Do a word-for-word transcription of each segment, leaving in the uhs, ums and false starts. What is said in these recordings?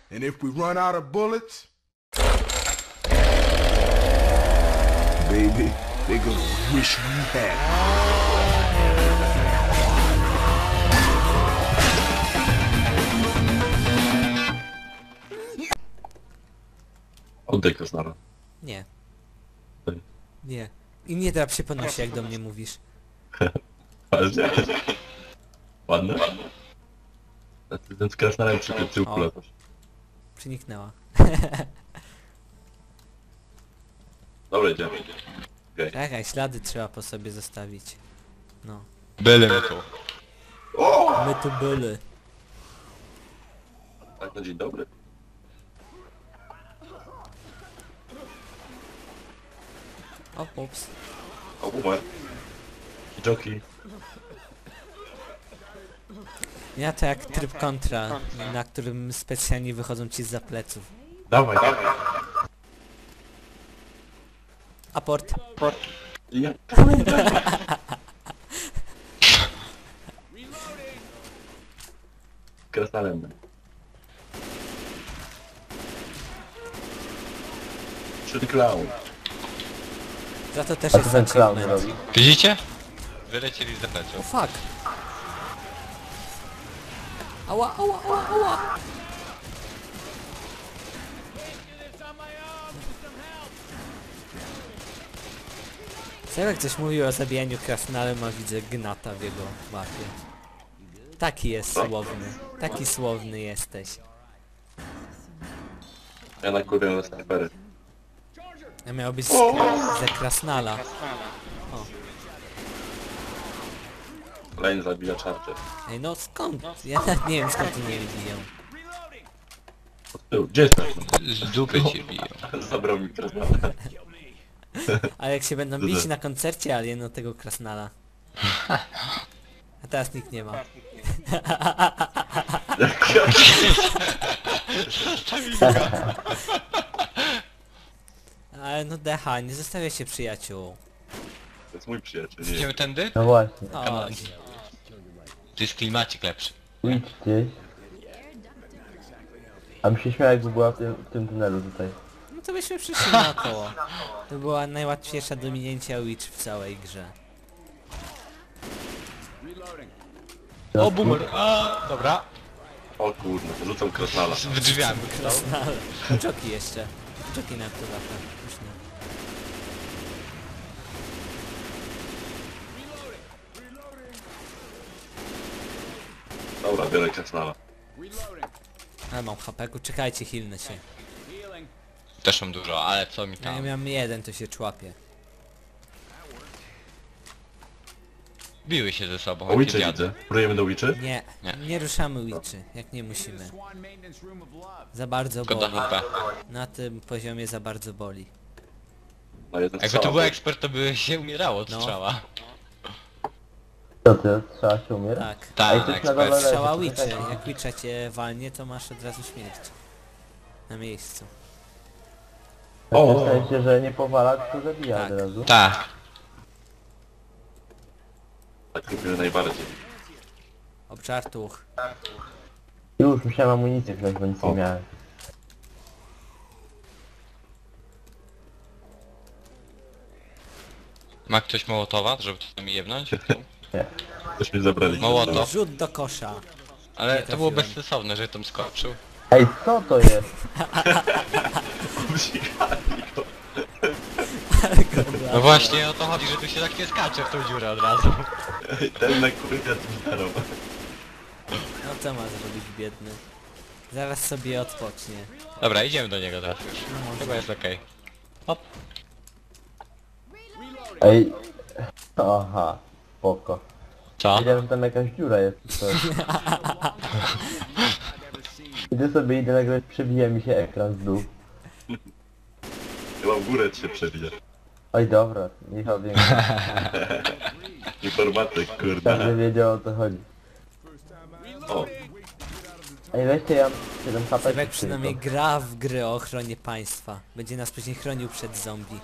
And if we run out of bullets, baby, they're gonna wish we had. Oddaj Krasnara. Nie. Daj. Nie. I nie drap się po nosie, jak do mnie mówisz. Ważnie. Ładne? A ty ten z Krasnarem przy tym tyłku O. latasz. Przeniknęła. Dobra, idziemy. Okej. Czekaj, ślady trzeba po sobie zostawić. No. Byle my tu. My tu byli. Tak, na dzień dobry. O, ups. O, umarł. Joki. Ja to jak tryb kontra, na którym specjalnie wychodzą ci zza pleców. Dawaj, dawaj. Aport. Ja. Krasnalem. Przed clown. Za to też Co jest ten clown achievement. robi? Widzicie? Wylecieli z O zapleców. fuck. Ała, ała, ała, ała. Sebek coś mówił o zabijaniu krasnalem, a widzę gnata w jego mapie. Taki jest słowny. Taki słowny jesteś. Ja nakurwiam na snajpery. Ja miał być z, ze krasnala. Lane zabija Charger. Ej no skąd? Ja nawet nie wiem skąd tu nie biją. Od tyłu. Gdzie jesteś? Z dupy cię biją. Zabrał mi Krasnala. Ale jak się będą bić na koncercie Alien od tego krasnala. A teraz nikt nie ma. Ale no decha, nie zostawia się przyjaciół. To jest mój przyjaciel, nie. Idziemy tędy? No właśnie. O, Tu jest klimacik lepszy. Idź gdzieś. A mi się śmiał, jakby była w tym, w tym tunelu tutaj. no to byśmy przyszli naokoło. To była najłatwiejsza do minięcia Witch w całej grze. O, boomer! A, dobra. O kurde, rzucam Krasnala. W drzwiami. Krasnale. Joki jeszcze. Joki na to lata. Już nie. Dobra, biorę Krasnala. Ale mam hapeku, czekajcie, hilnę się. Też mam dużo, ale co mi Jak ja tam? miałem jeden, to się człapie. Biły się ze sobą. O, jakie Witche dziady. widzę. Prujemy do Witchy? Nie, Nie. nie ruszamy Witchy, jak nie musimy. Za bardzo Tylko do boli. H P. Na tym poziomie za bardzo boli. Na jeden Jakby strzał. to był ekspert, to by się umierało od No. strzała. Co ty? Trzeba się umiera? Tak. Ej, Tak, to jest na dole ekspert. leży, Strzała poczekaj. Witchy. Jak Witcha cię walnie, to masz od razu śmierć. Na miejscu. O! W sensie, że nie powala, tylko zabija Tak. od razu. Tak. Tak lubimy najbardziej. Obczartuch. Już musiałem amunicję wziąć, bo nic nie O. miałem. Ma ktoś Mołotowa, żeby to mi jebnąć? Też mi zabrali. Mołotow. Rzut do kosza. Ale Nie to było trafiłem. bezsensowne, że tam skoczył. Ej, co to jest? No właśnie o to chodzi, że tu się tak nie skacze w tą dziurę od razu. Ten na kurwia z gitarą. No co ma zrobić biedny? Zaraz sobie odpocznie. Dobra, idziemy do niego teraz już. No może. Chyba jest okej. Hop. Ej. Aha, spoko. Co? Wiedziałem, że tam jakaś dziura jest. czy coś. Idę sobie, idę nagle przebija mi się ekran z dół. Chyba w górę ci się przebije. Oj dobra, Michał wie, Informatyk, każdy kurde. wiedział o co chodzi. O, Ej, weźcie, ja mam siedem H P. Sebek przynajmniej gra w gry o ochronie państwa. Będzie nas później chronił przed zombie.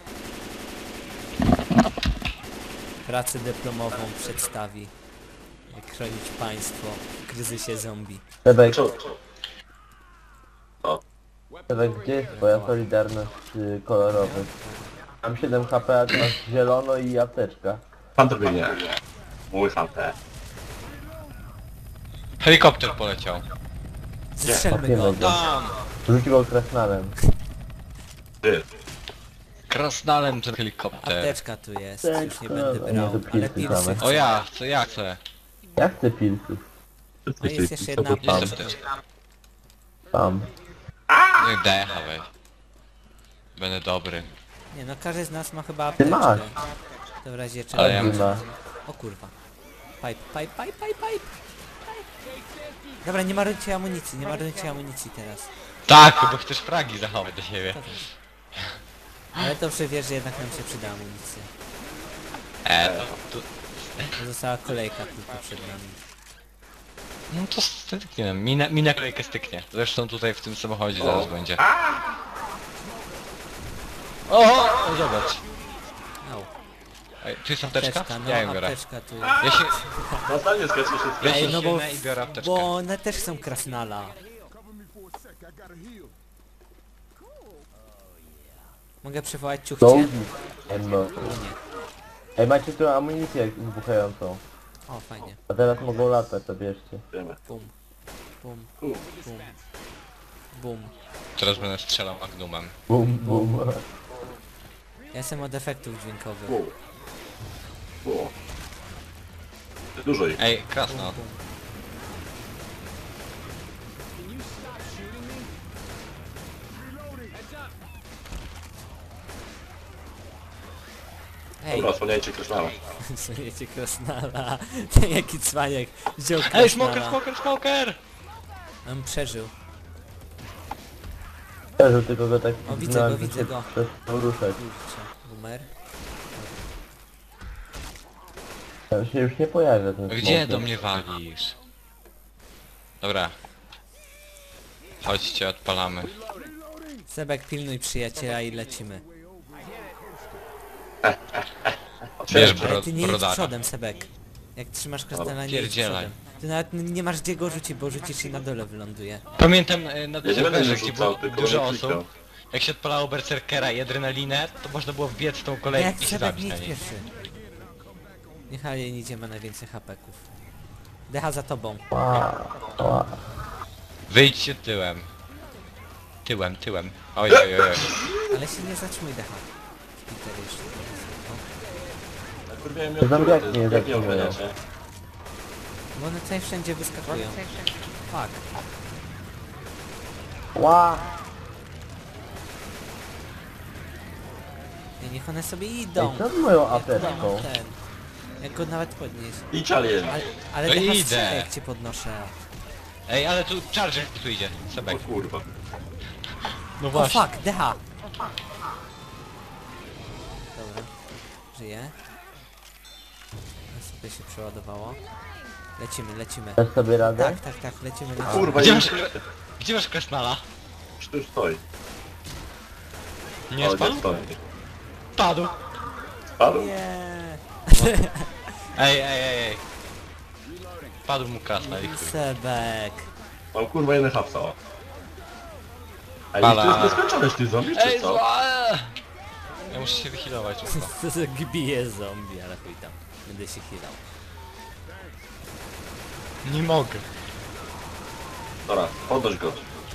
Pracę dyplomową przedstawi. Jak chronić państwo w kryzysie zombie. Sebek, co? co? Ale gdzie jest twoja solidarność y, kolorowych? Mam siedem H P, a ty masz zielono i apteczka. Hunter biegnie. Mój Hunter. Helikopter poleciał. Zestrzelmy go. Papiemek go. Tam! Rzuć go krasnalem. Ty. Krasnalem ten helikopter. Apteczka tu jest, Tak, już nie tak. będę Nie, brał. to pilsy Ale pilsy same. chcę. O ja, co ja chcę? Ja chcę pilsy. No jest jeszcze jedna Jest apteczka. apteczka. Tam. Niech decha weź. Będę dobry. Nie no, każdy z nas ma chyba Ty masz. apteczkę. To w razie czego. Ale ja Każdy ma. O kurwa. Pipe, pipe, pipe, pipe, pipe. Dobra, nie marnujcie amunicji, nie marnujcie amunicji teraz. Tak, bo chcesz fragi zachować do siebie. To też. Ale dobrze wiesz, że jednak nam się przyda amunicja. E, to, to, Została kolejka tylko przed nami. no to styknie, mina, mina kolejkę styknie. Zresztą tutaj w tym samochodzie zaraz będzie. O, o, zobacz. Au. Ej, tu jest apteczka? Apteczka, no Ja ją biorę. apteczka tu jest. Ja się, Na stanie skacze się ja się Ej, no bo, sięgnę i biorę apteczkę. bo one też są krasnala. Mogę przywołać ciuchcie? Czołgi. Emno. O nie. Ej, macie tu amunicję wybuchającą. O, fajnie. A teraz mogą latać, to bierzcie. Wiemy. Bum. Bum. Bum. Bum. Teraz będę strzelał magnumem. Bum, bum. Ja jestem od efektów dźwiękowych. Wow. Wow. Dużo ich. Ej, krasno. Bum. Ej, Dobra, osłaniajcie Krasnala. słuchajcie krasnala. Ten jaki cwaniak wziął krasnala. Ej, smoker, smoker, smoker! On przeżył. Przeżył, tylko go tak O, widzę znałem, go, że widzę się go. przestał ruszać. Kurczę, boomer. Tam się już nie pojawia ten Gdzie smoker. do mnie walisz? Dobra. Chodźcie, odpalamy. Sebek, pilnuj przyjaciela i lecimy. Bierz Ale bro, ty nie idź brodaka. przodem, Sebek. Jak trzymasz krasnala, nie idź pierdzielaj. przodem. Ty nawet n- nie masz gdzie go rzucić, bo rzucisz i na dole wyląduje. Pamiętam e, na Ja nie będę serwerze, nie gdzie rzucał, było tylko dużo będę klikał. osób. Jak się odpalało berserkera i adrenalinę, to można było wbiec w tą No kolejkę jak i się Sebek, zabić nie na idź niej. pierwszy. Niech Alien idzie, ma najwięcej hapeków. Decha za tobą. Ła, ła. Wyjdźcie tyłem. Tyłem, tyłem. Oj, oj, oj, oj. Ale się nie zatrzymuj, Decha. Peter jeszcze. Kurwa, mnie To zombiaki odkryte, nie jak nie zatrzymują. ochraniacie. Bo one tutaj wszędzie wyskakują. Fuck. Ła. Nie, niech one sobie Ej, idą. co z moją Jak go apteczką? ten. Jak go nawet podnieść. Idź alien. Ale, ale No Decha idę. strzela, jak cię podnoszę. Ej, ale tu charger tu idzie. O Sebek. kurwa. No O fuck, Decha! Dobra. Żyje. Sobie się przeładowało. Lecimy, lecimy. Dasz sobie radę? Tak, tak, tak, lecimy, lecimy. Kurwa, Gdzie nie masz, gdzie masz Krasnala? tu już stoi. Nie O, spadł? stoi. Spadł. Spadł? Nie. Ej, ej, ej, ej. Padł mu Krasnal i chuj. Sebek. Mam kurwa jeden hapsa. o. Ej, Pala. to jest nieskończone, ty zombie, czy Ej, co? zła! Ja muszę się wyhealować. kurwa. To za gbije zombie, ale chuj tam. Będę się healał. Nie mogę. Dobra, podnoś go.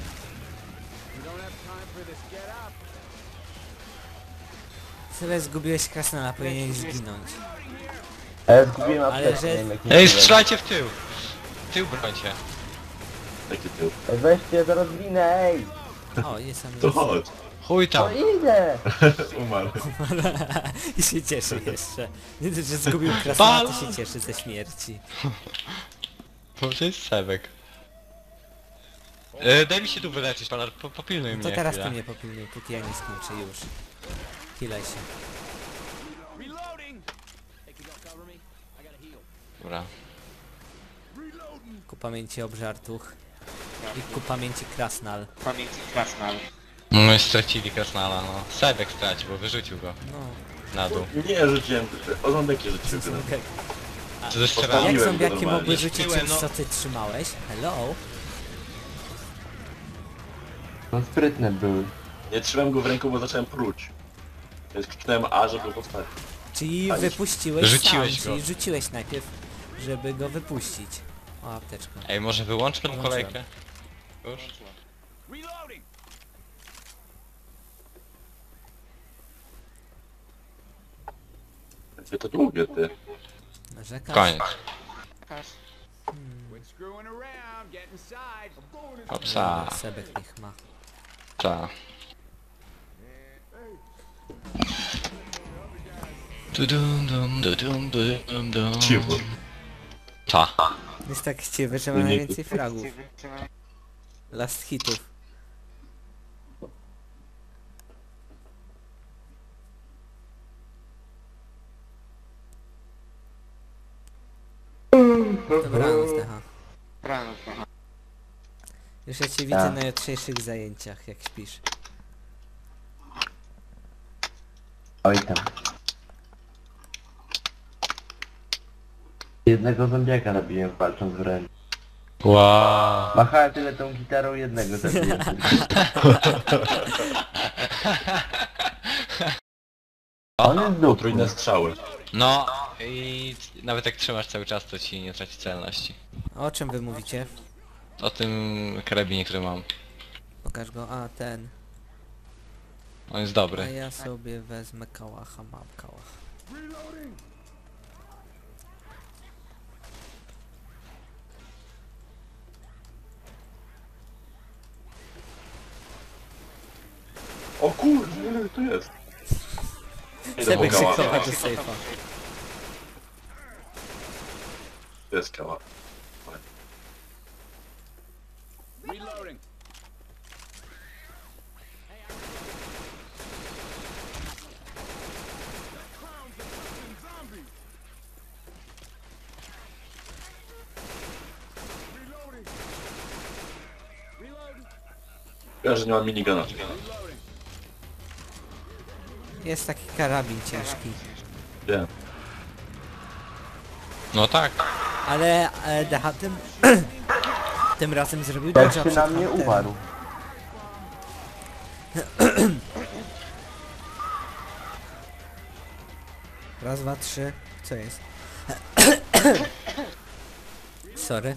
Sebek, zgubiłeś krasnala, powinieneś zginąć. A ja zgubiłem Ale apteczkę, że- nie wiem jak Ej, nie strzelajcie w tył. Tył brońcie. Taki tył. Ej, weźcie, zaraz ginę, ej! O, jest sam To chodź. Chuj tam. No idę! Umarł. I się cieszy jeszcze. Nie dość, że zgubił krasnala, to się cieszy ze śmierci. Może jest Sebek. E, daj mi się tu wyleczyć, pan, po, popilnuj No mnie to teraz chwilę. ty mnie popilnuj, póki ja nie skończę już. Healaj się. Dobra. Ku pamięci obżartuch. I ku pamięci krasnal. No i stracili Krasnala, no. Sebek stracił, bo wyrzucił go No. na dół. Nie, rzuciłem, o zombiaki rzuciłem. Okej. Co ze Jak Postawiłem strzelami? go zombiaki normalnie. mogły rzucić Tyłem, czymś, no. co ty trzymałeś? Hello? No sprytne były. Nie trzymałem go w ręku, bo zacząłem pruć. Więc kliknąłem A, żeby postawić. Czyli Fajnie. wypuściłeś Rzuciłeś sam, go. czyli rzuciłeś najpierw, żeby go wypuścić. O, apteczka. Ej, może wyłączmy tą Włączyłem. kolejkę? Już? Gdzie to długie, ty? Narzekasz? Koniec. Quit screwing around, get inside. Opsa. Sebek niech ma. Ta. Dudum, dum, dudum, dudum, dum. Cicho. Ta. Jest tak chciwy, że ma Nie- najwięcej fragów. Last hitów. Dobranoc, Decha. Już ja cię widzę Tak. na jutrzejszych zajęciach, jak śpisz. Oj tam. Jednego zombiaka zabiłem walcząc wręcz. Wow. Machałem tyle tą gitarą, jednego zabiłem. On jest Potrójne dupny. strzały. No i nawet jak trzymasz cały czas, to ci nie traci celności. O czym wy mówicie? O tym karabinie, który mam. Pokaż go. A, ten. On jest A dobry. ja sobie wezmę kałacha, mam kałach. O kurde, ile tu jest? Idę Sebek po się kała. chowa do sejfa. To jest kała. Reloading. Ja, że nie mam minigana. Jest taki karabin ciężki. Wiem. No tak. Ale e, Decha tym... tym razem zrobił Jak dobrze się na mnie hunterem. umarł. Raz, dwa, trzy. Co jest? Sorry.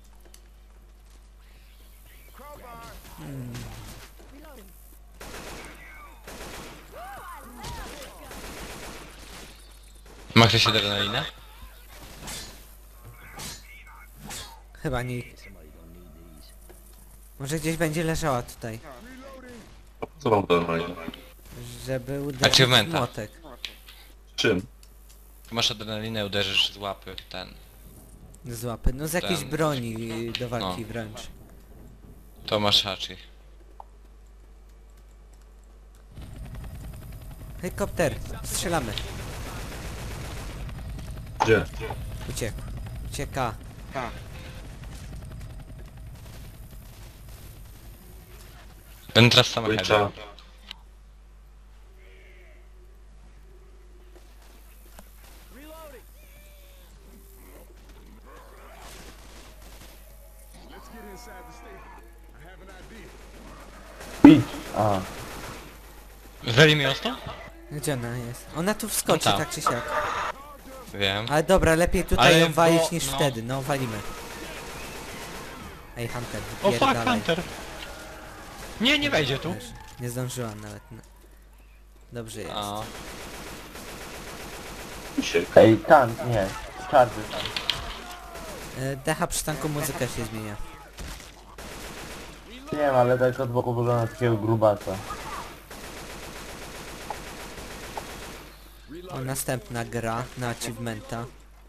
Ma ktoś adrenalinę? Chyba nikt. Może gdzieś będzie leżała tutaj. A po co wam to normalnie? Żeby uderzyć w Achievementa. młotek. Czym? Masz adrenalinę, uderzysz z łapy, ten. Z łapy. No z jakiejś Ten. broni do walki No. wręcz. To masz haczy. Helikopter. Strzelamy. Gdzie? Uciekł. Ucieka. Będę teraz sam Ojcza. Let's get inside the station. I have an idea. Bić. A. Weli mi ostro? Gdzie ona jest? Ona tu wskoczy, No tam. tak czy siak. Wiem. Ale dobra, lepiej tutaj Ale ją walić bo- niż no. wtedy. No, walimy. Ej, Hunter, O fuck, wypierdalaj. Hunter! Nie, nie wejdzie tu. Wiesz, nie zdążyłam nawet. No. Dobrze jest. A, Misiek. Ej, tank, nie. Charger tank. E, Decha przy tanku muzyka się zmienia. Nie wiem, ale tak od boku wygląda takiego grubasa. O, następna gra na achievementa.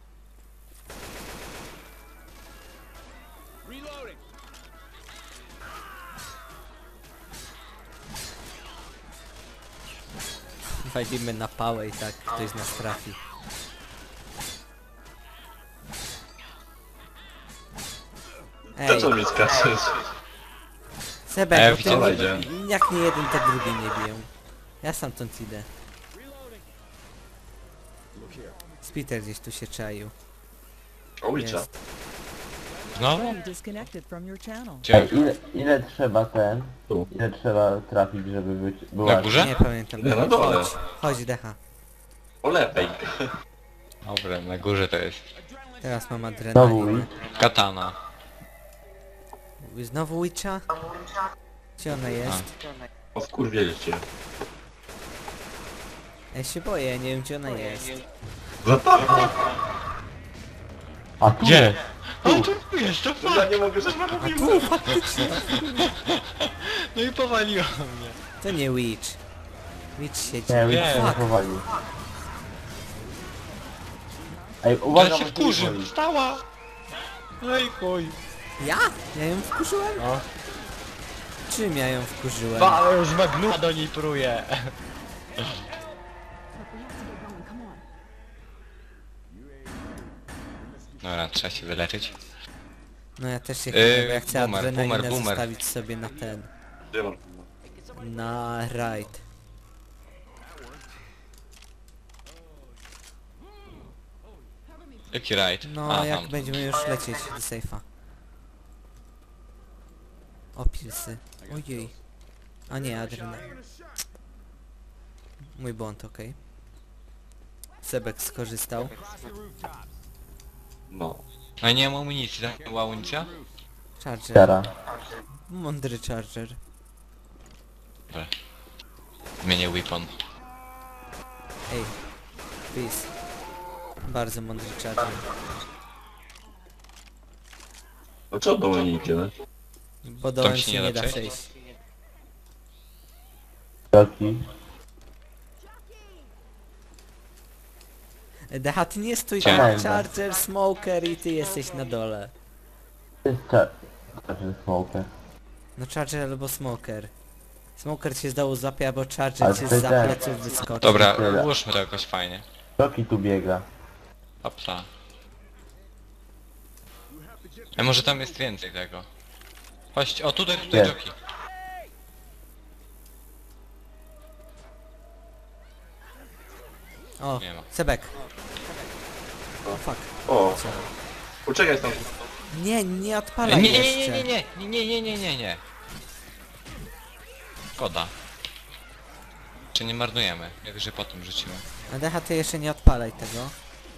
Reloading. Walimy na pałę i tak ktoś z nas trafi. Ten Ej, co mnie skaczesz? Sebek, Ej, bo widziałem. ty, jak nie jeden, to drugi nie biją. Ja stamtąd idę. Spiter gdzieś tu się czaił. Ojcza. Jest. Znowu? Disconnected from your channel. Ej, Gdzie? ile, ile trzeba ten? Tu. Ile trzeba trafić, żeby być... Była... Na górze? Nie pamiętam. Nie, na dole. Chodź, chodź Decha. Po lewej. Dobra, na górze to jest. Teraz mam Znowu adrenalinę. i... Katana. Znowu Witcha? Gdzie ona jest? O wkurwieliście. Ja się boję, ja nie wiem gdzie ona jest. Za to! A tu? Gdzie? O, tu jest, to Ja nie mogę, że mam Tu, faktycznie. No i powaliło mnie. To nie Witch. Witch siedzi. Nie, Nie. już się Fuck. powalił. Ej, uwaga, Ja się bo tu wkurzy, boli. wstała! No i chuj. Ja? Ja ją wkurzyłem? No. Czym ja ją wkurzyłem? Ale już magnuma do niej pruje. Dobra, trzeba się wyleczyć. No ja też się Yy, chcę, bo ja chcę boomer, adrenalinę boomer, boomer. zostawić sobie na ten. Gdzie mam? Na rajd. Jaki rajd? No A, jak tam. będziemy już lecieć do sejfa. O pilsy. Ojej. A nie, adrenalina. Mój błąd, okej. Sebek skorzystał. No. A nie mam amunicji, tak? Była amunicja? Charger. Teraz. Mądry charger. Dobra. Zmienię weapon. Ej. Please. Bardzo mądry charger. No co do mnie nie idzie, no? Bo dołem się się nie nie da da przejść? przejść. Kroki. Decha, ty nie stój Gdzie? tam, charger, smoker i ty jesteś na dole. To jest czar... Charger smoker. No charger albo smoker. Smoker cię z dołu złapie, albo charger Ale cię to z za tak. pleców wyskoczy. Dobra, Tyle. ułóżmy to jakoś fajnie. Kroki tu biega. Hopsa. A może tam jest więcej tego? Chodź, o tutaj, tutaj Nie. joki. O, Nie ma. Sebek. O fuck. O, Co? poczekaj tam. Nie, nie Nie, odpalaj nie, nie, jeszcze. nie, nie, nie, nie, nie, nie, nie, nie. Szkoda. Czy nie marnujemy? Jak że potem rzucimy. A Decha, ty jeszcze nie odpalaj tego.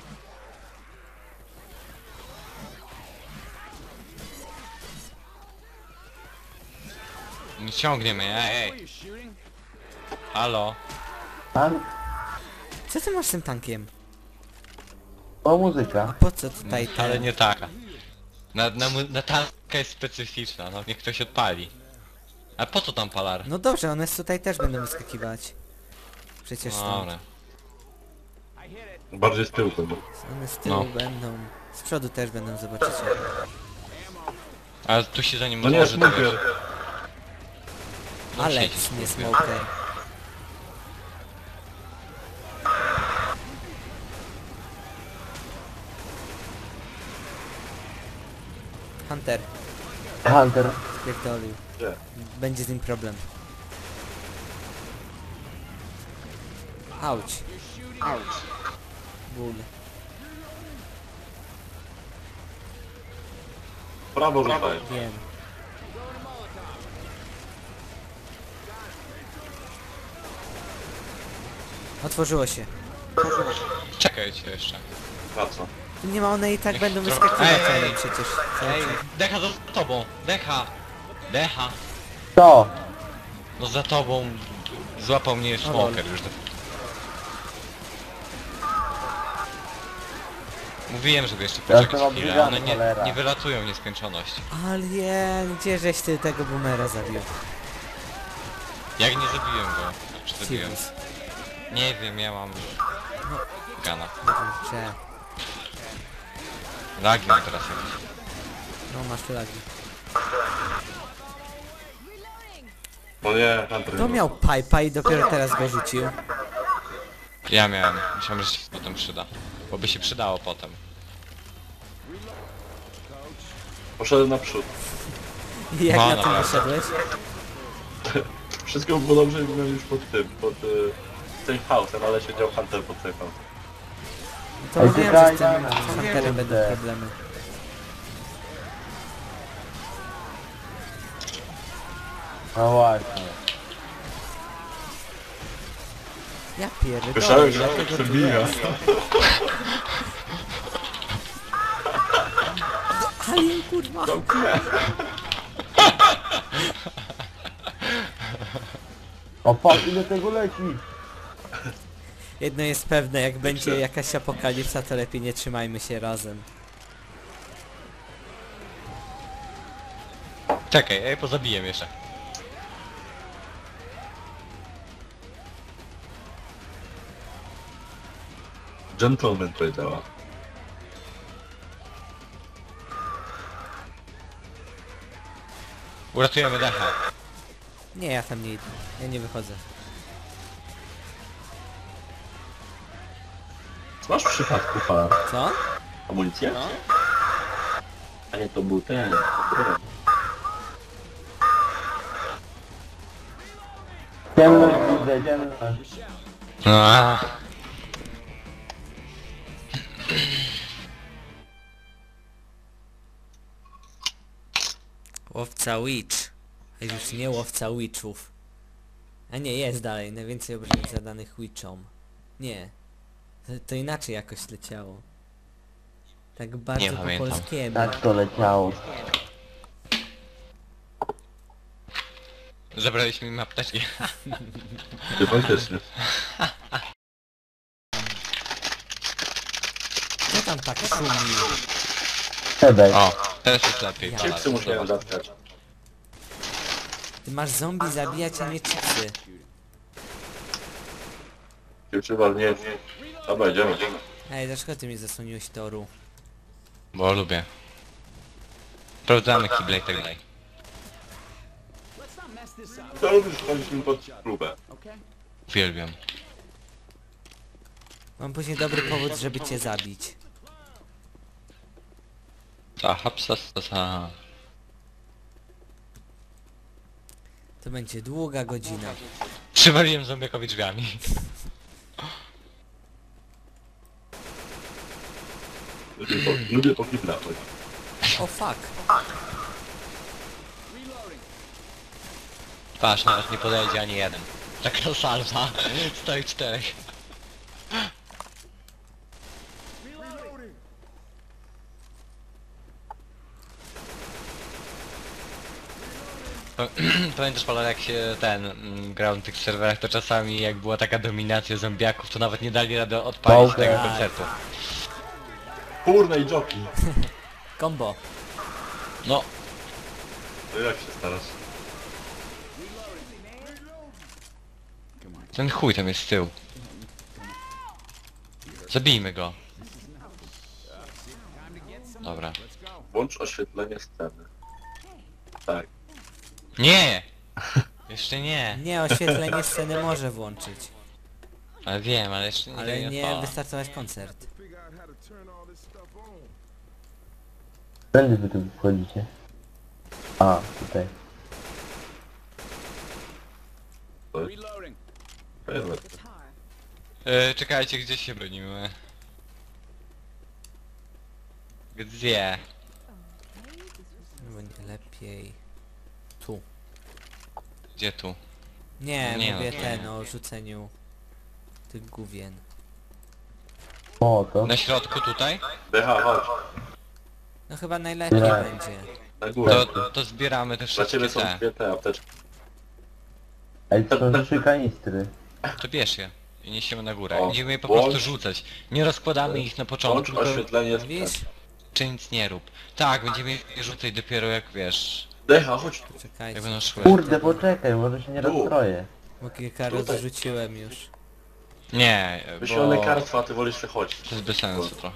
Nie ciągniemy, ej, ej. Halo. Tam? Co ty masz z tym tankiem? O, muzyka. Po co tutaj ten? Ale nie taka. Na, na, mu- na tanka jest specyficzna, no niech ktoś odpali. A po co tam palar? No dobrze, one z tutaj też będą wyskakiwać. Przecież stąd. Dobra. Bardziej z tyłu pewnie. One z tyłu No. będą. Z przodu też będą, zobaczycie. A tu się za nim No nie, może to smoker. wiesz. No Alex, siedzi, nie smoker. smoker. Hunter, Hunter. spierdolił. Gdzie? Będzie z nim problem. Auć. Auć. Ból. Prawo rzucaj. Wiem. Otworzyło się. Czekajcie jeszcze. Na co? Tu nie ma, one i tak Niech będą trochę- wyskakiwać Ej, za ej, nim przecież. cały Ej, czas. Decha za tobą! Decha! Decha! To! No za tobą złapał mnie smoker już. Mówiłem, żeby jeszcze Ja poczekać to chwilę, obrygam, one nie, cholera. nie wylatują w nieskończoność. Alien, gdzie żeś ty tego boomera zabił? Jak nie zabiłem go? Czy zabiłem? Sirius. Nie wiem, ja mam... Gana. Kurczę. Lagi mam teraz jakieś. No masz lagi. No nie, Hunter. To miał pipa i dopiero teraz go rzucił. Ja miałem. Myślałem, że się potem przyda. Bo by się przydało potem. Poszedłem naprzód. I jak No, na tym no. wyszedłeś? Wszystko było dobrze, byłem już pod tym, pod y, safe house'em, ale siedział Hunter pod safe house. To Ej, mówiłem, czekaj, że z tym na- na- Hunterem będą kurde. problemy. No właśnie. Ja pierdolę, Słyszałem, że dlatego tu przebija. jest. Alien, kurwa! O fuck, ile tego leci? Jedno jest pewne, jak będzie jakaś apokalipsa, to lepiej nie trzymajmy się razem. Czekaj, ej, pozabiję jeszcze. Gentleman powiedziała. Uratujemy Decha. Nie, ja tam nie idę. Ja nie wychodzę. Masz w przypadku pana Co? amunicję? A nie, to był ten. Ciemność widzę, ciemność. No. Łowca Witch. A już nie łowca Witchów. A nie, jest dalej. Najwięcej obrażeń zadanych Witchom. Nie. To, to inaczej jakoś leciało. Tak bardzo po pamiętam. polskiemu. Tak to leciało. Zabraliśmy im apteczki. Ty faktycznie. Co tam tak szumi? Sebek. O, teraz jest lepiej. Ja. Chipsy musiałem zatkać. Ty masz zombie zabijać, a nie chipsy. Chipsy walnięcie. Dobra, idziemy. Ej, dlaczego ty mi zasłoniłeś toru? Bo lubię. Sprawdzamy kible i tak dalej. To lubisz chodzić mi pod próbę. Uwielbiam. Mam później dobry powód, żeby cię zabić. Aha, psa, psa, psa. To będzie długa godzina. Przywaliłem zombiakowi drzwiami. Lubię po, lubię po kiblach chodzić. O fuck. Patrz, nawet nie podejdzie ani jeden. Taka salwa. Stoi czterech. Pa- Pamiętasz, Paweł, jak się ten mm, grał na tych serwerach, to czasami jak była taka dominacja zombiaków, to nawet nie dali rady odpalić Pałkę. tego Tak. koncertu. Kurna i joki. Combo. No, To jak się starasz? ten chuj tam jest z tyłu. Zabijmy go. Dobra. Włącz oświetlenie sceny. Tak. Nie! Jeszcze nie. Nie, oświetlenie sceny może włączyć. Ale wiem, ale jeszcze nie Ale wiem, nie o. wystartować koncert. Figure out how to turn all this stuff on. Tędy wy tu wchodzicie. A, tutaj. Reloading. Fajerwerk. E, czekajcie, gdzie się bronimy? Gdzie? Będzie lepiej. Tu. Gdzie tu? Nie, Nie, mówię no, ten nie. o rzuceniu tych gówien. O, to. Na środku tutaj? Decha, chodź. No chyba najlepiej Nie. będzie. Na górę. To, to zbieramy te Dla wszystkie ciebie są te. dwie te apteczki. Ej, to są trzy kanistry. To bierz je. I niesiemy na górę. O, Będziemy je po włącz. prostu rzucać. Nie rozkładamy ich na początku, Włącz tylko oświetlenie Wiesz? sceny. czy nic nie rób. Tak, będziemy je rzucać dopiero jak wiesz. Decha, chodź tu. Jak Czekajcie, będą szły. Kurde, poczekaj, może się nie Tu. rozstroję. bo kilka Tutaj. rozrzuciłem już. Nie, Wyślę bo lekarstwa, a ty wolisz przechodzić. to jest bez sensu trochę.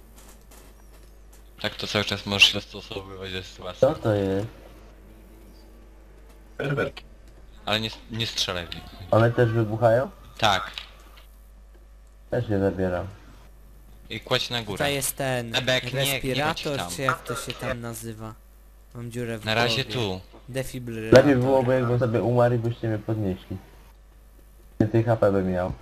Tak to cały czas możesz się dostosowywać do sytuacji. Co to jest? Fajerwerki. Ale nie, nie strzelaj w nich. One też wybuchają? Tak. Też je zabieram. I kładź na górę. Tutaj jest ten Ebek, nie- nie leć respirator, tam. czy jak to się tam nazywa? Mam dziurę w Na razie głowie. tu. Defibrylator. Lepiej byłoby jakbym sobie umarł i byście mnie podnieśli. Więcej H P bym miał.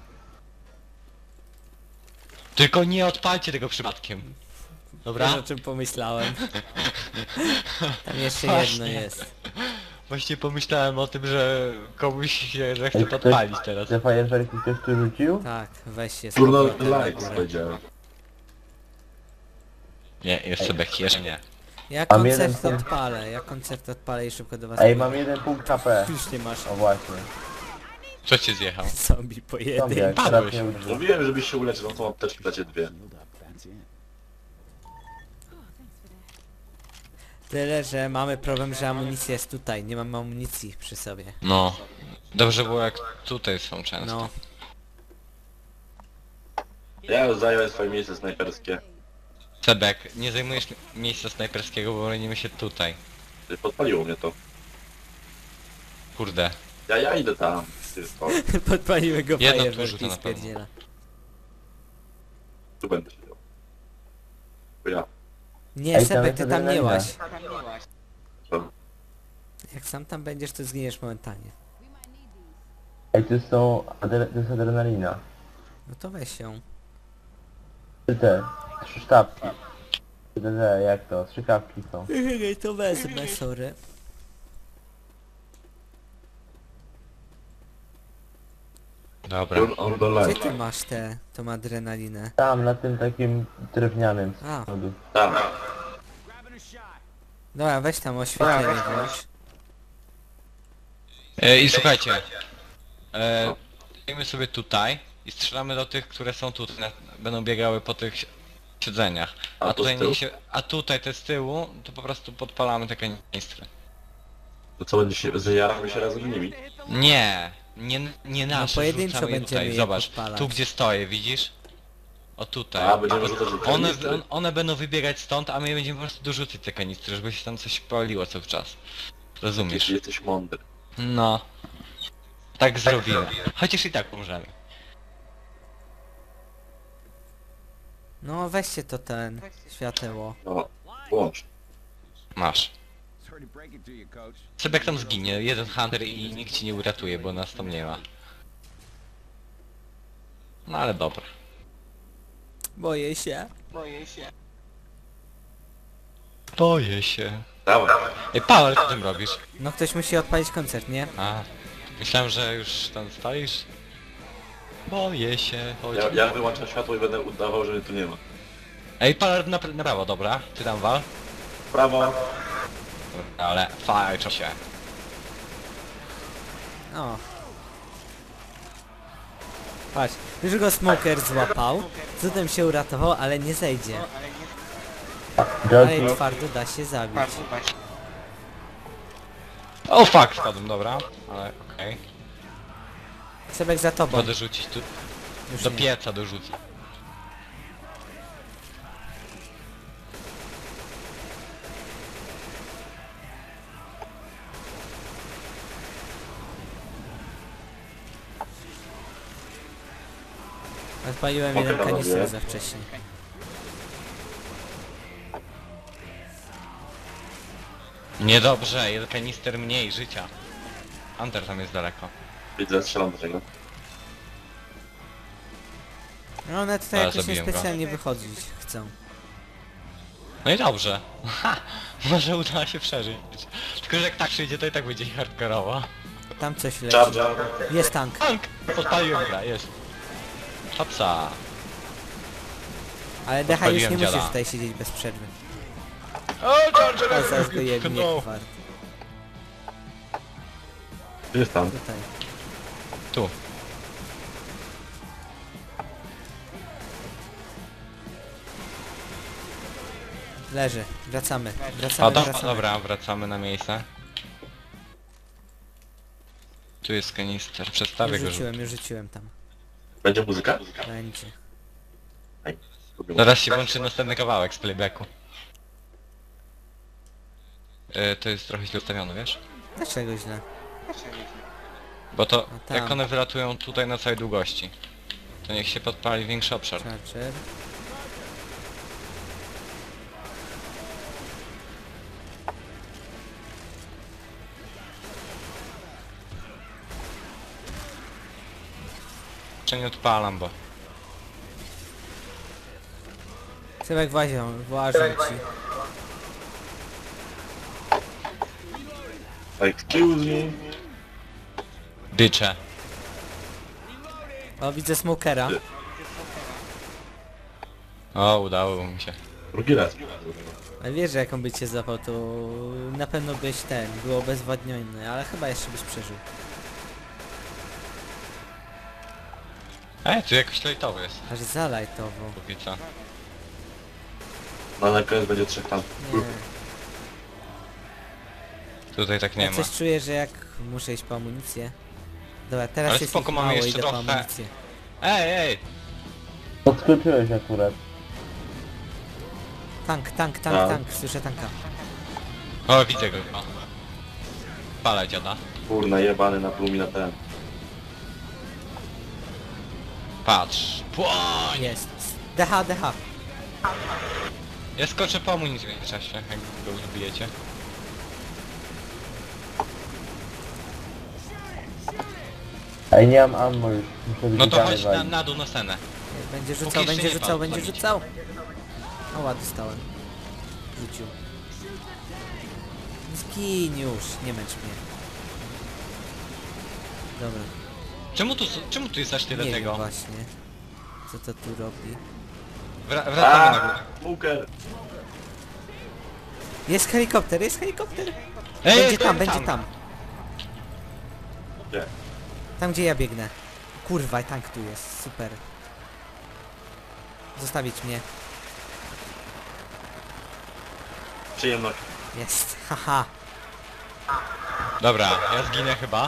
Tylko nie odpalcie tego przypadkiem. Wiesz, Dobra? o czym pomyślałem? Tam jeszcze Właśnie. jedno jest. Właśnie pomyślałem o tym, że komuś się zechce Ej, to ktoś- odpalić teraz. Te fajerwerki ktoś tu rzucił? Tak, weź się z Turno powrotem na likes górę. powiedziałem. Nie, jest sobie jeszcze nie. Ja Mam jeden koncert punkt. odpalę, ja koncert odpalę i szybko do was Ej, powiem. mam jeden punkt H P. Już nie masz. O właśnie. Co cię zjechał? Zombie Zombie, pojedynek. jak teraz Padłeś. nie użył. Mówiłem, żebyś się uleczył, no to apteczki dla ciebie dwie. Tyle, że mamy problem, że amunicja jest tutaj. Nie mamy amunicji przy sobie. No. Dobrze było jak tutaj są często. No. Ja już zająłem swoje miejsce snajperskie. Sebek, nie zajmujesz mi- miejsca snajperskiego, bo bronimy się tutaj. Podpaliło mnie to. Kurde. Ja, ja idę tam. Ty, to, Podpaliły go Jedno tu fajerwerki rzucę i na pewno. spierdziela. tu będę siedział. To ja. Nie, Ej, tam Sebek, jest ty tam nie adrenalina. łaź. Co? Jak sam tam będziesz, to zginiesz momentalnie. Ej, tu są... adre- to jest adrenalina. No to weź ją. Trzy te. Trzy sztabki. Te, te, jak to? Trzy kapki są. Ej, to wezmę, sorry. Dobra. Turn on the Gdzie light. ty masz tę, tą adrenalinę? Tam, na tym takim drewnianym A. z przodu. Tam. Dobra, weź tam oświetlenie włącz. E, I słuchajcie. E, Idziemy sobie tutaj i strzelamy do tych, które są tutaj. Na, będą biegały po tych si- siedzeniach. A A to z tutaj tyłu? nie się, a tutaj te z tyłu, to po prostu podpalamy te kanistry. To co, będzie się, zajaramy się razem z nimi? Nie, nie, nie nasze, pojedynczo rzucamy je będziemy tutaj. je Zobacz, podpalać. tu gdzie stoję, widzisz? O tutaj. A, będziemy rzucać do One, kanistry. on- one będą wybiegać stąd, a my będziemy po prostu dorzucać te kanistry, żeby się tam coś paliło cały czas. Rozumiesz? Jesteś, jesteś mądry. No. Tak zrobimy. Chociaż i tak umrzemy. No weźcie to ten świateło. No, włącz. Masz. Sorry to break it to you, coach. Sebek tam zginie, jeden hunter i nikt ci nie uratuje, bo nas tam nie ma. No ale dobra. Boję się. Boję się. Dawaj. Ej, Paweł, co ty tym robisz? No ktoś musi odpalić koncert, nie? A, myślałem, że już tam stoisz. Boję się, chodź. Ja, ja wyłączam światło i będę udawał, że mnie tu nie ma. Ej, Paweł, na, na prawo, dobra. Ty tam wal. Prawo. Ale fajczą się. O. Patrz, już go smoker złapał. Cudem się uratował, ale nie zejdzie. Ale Joki, twardo da się zabić. O fuck, spadłem, dobra. Ale okej. Sebek za tobą. Będę rzucić tu. Już Do nie. pieca dorzucę. Odpaliłem Mogę jeden panowie? kanister za wcześnie. Niedobrze, jeden kanister mniej życia. Hunter tam jest daleko. Widzę, strzelam do niego. No one tutaj Ale jakoś zabiłem go. niespecjalnie wychodzić chcą. No i dobrze. Ha! Może uda się przeżyć. Tylko że jak tak przyjdzie, to i tak będzie hardkorowo. Tam coś leci. Charger. Jest tank. Tank! Podpaliłem gra, jest. Hopsa. Ale Decha już Odpaliłem nie musisz dziada. tutaj siedzieć bez przerwy. O, Charger! A zaraz go jebnie No. kwart. Jest tam. Tutaj. Tu. Leży. Wracamy. O, Wracamy, do, wracamy. dobra, wracamy na miejsce. Tu jest kanister, przedstawię Już go. rzuciłem, już rzuciłem tam. Będzie muzyka? Będzie. Ej, lubię Zaraz się włączy następny kawałek z playbacku. Yy, to jest trochę źle ustawione, wiesz? Dlaczego źle? Bo to, A tam. jak one wylatują tutaj na całej długości, to niech się podpali większy obszar. Charger. Czy nie odpalam, bo... Sebek włazią, włażą ci. Excuse me. Dycze. O, widzę smokera. O, udało mi się. Drugi raz. Ale wiesz, że jak on by cię zapał, to na pewno byś ten, było bezwładnione, ale chyba jeszcze byś przeżył. Ej, tu jakoś lejtowy jest. Aż zalajtowo. Póki co. No na koniec będzie trzech tam. Nie. Tutaj tak nie Ja ma. coś czuję, że jak muszę iść po amunicję. Dobra, teraz Ale jest spoko, ich mamy mało, jeszcze idę po trochę. amunicję. Ej, ej! Podskoczyłeś akurat. Tank, tank, tank, A. tank, słyszę tanka. O, widzę go. O. Palę dziada. Kurna, jebany na pół mi na ten. Patrz. Płoń! Jest. D H, D H. Ja skoczę po amunicji w międzyczasie, jak go zabijecie. Ej, nie mam ammo już. Muszę No to wybitane chodź na, walić. na dół na scenę. Będzie Póki rzucał, jeszcze będzie nie rzucał, pan będzie walić. rzucał. O, ładnie stałem. Rzucił. Zgin już, nie męcz mnie. Dobra, Czemu tu, czemu tu jest aż tyle nie wiem tego? właśnie. Co to tu robi? Wra wracamy na górę. Smoker. Jest helikopter, jest helikopter! Ej, Będzie to tam, jest będzie tam. Gdzie? Tam gdzie ja biegnę. Kurwa, i tank tu jest, super. Zostawić mnie. Przyjemność. Jest, haha. Dobra, ja zginę chyba.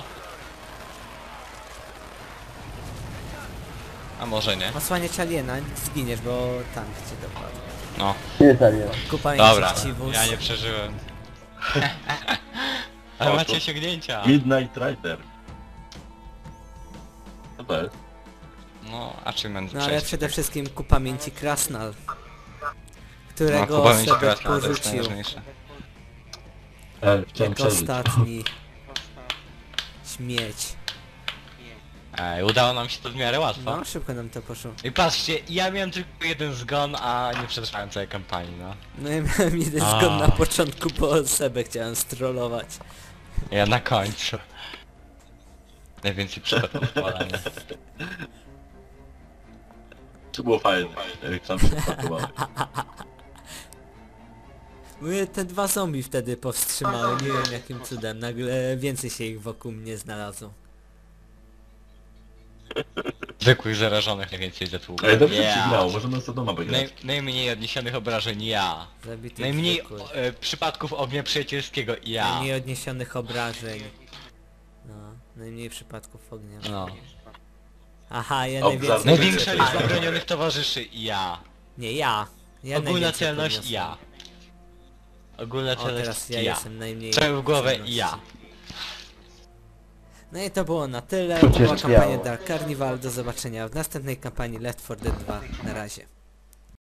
A może nie? Osłaniać aliena, zginiesz, bo tank cię dopadł. No. Jest alien. Kupa Dobra, chciwus. ja nie przeżyłem. Ale O, macie to- osiągnięcia. Midnight Rider. Co to jest? No, achievement No ale przejść. przede wszystkim ku pamięci Krasnal. No, Którego Kuba mi się sobie teraz to jest porzucił. najważniejsze. E, chciałem Jako przeżyć. ostatni. Śmieć. Ej, udało nam się to w miarę łatwo. No, szybko nam to poszło. I patrzcie, ja miałem tylko jeden zgon, a nie przetrwałem całej kampanii, no. No ja miałem jeden A. zgon na początku, bo Sebę chciałem strollować. Ja na końcu. Najwięcej przypadków palania. To było fajne. Jak sam się spakowałem. Mnie te dwa zombie wtedy powstrzymały, nie wiem jakim cudem. Nagle więcej się ich wokół mnie znalazło. Zwykłych zarażonych najwięcej zatłukę. Ej, dobrze yeah. Sygnał, możemy z doma wygrać. Naj, najmniej odniesionych obrażeń ja. Zabity Najmniej zwykły. o, e, przypadków ognia przyjacielskiego ja. Najmniej odniesionych obrażeń. No, najmniej przypadków ognia. No. Aha, ja O, najwięcej... za- Największa A. liczba bronionych towarzyszy ja. Nie, ja. Ja Ogólna najwięcej celność podniosłem. ja. Ogólna O, celność teraz ja, ja. jestem najmniej... Strzał w głowę celności. ja. No i to było na tyle. To była Ucierpiało. kampania Dark Carnival. Do zobaczenia w następnej kampanii Left four Dead dwa. Na razie.